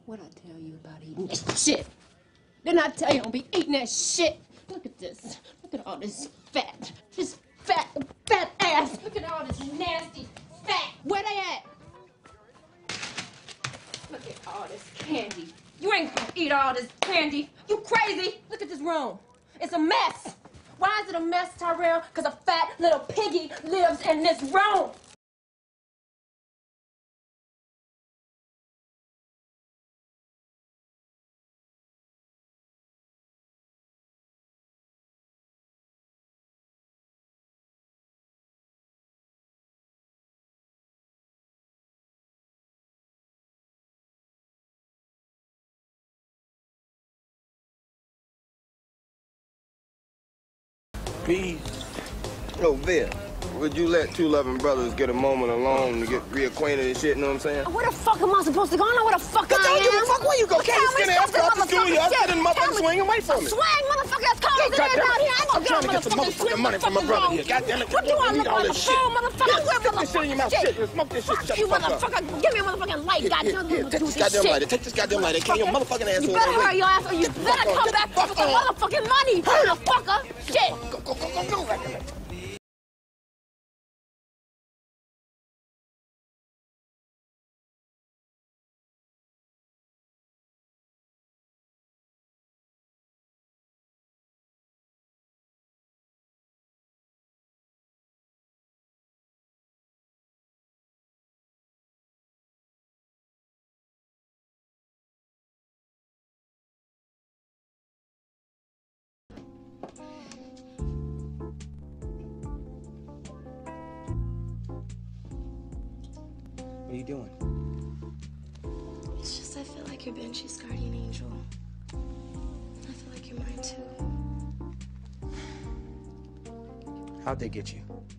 What I tell you about eating that shit? Didn't I tell you don't be eating that shit? Look at this. Look at all this fat. This fat ass. Look at all this nasty fat. Where they at? Look at all this candy. You ain't gonna eat all this candy. You crazy? Look at this room. It's a mess. Why is it a mess, Tyrell? Because a fat little piggy lives in this room. Peace. Yo, Vic, would you let two loving brothers get a moment alone to get reacquainted and shit, you know what I'm saying? Where the fuck am I supposed to go? I know where the fuck I am. Don't give a fuck where you go. Can't skin ass go up the studio. I sit in the motherfucking swing and wait for me. Swing, motherfucker, that's cold as it is out here. I'm trying to get some motherfucking money from my brother here. Goddamn it. What do I look like, a fool, motherfucker? Stick this shit in your mouth. Shit, smoke this shit. Shut You the fuck up. motherfucker, give me a motherfucking light, goddamn. Here, take this goddamn lighter. Take this goddamn lighter. Can't your motherfucking ass. You better hurry your ass or you better come back with some motherfucking money, motherfucker. Shit. Go. What are you doing? It's just I feel like you're Banshee's guardian angel. I feel like you're mine too. How'd they get you?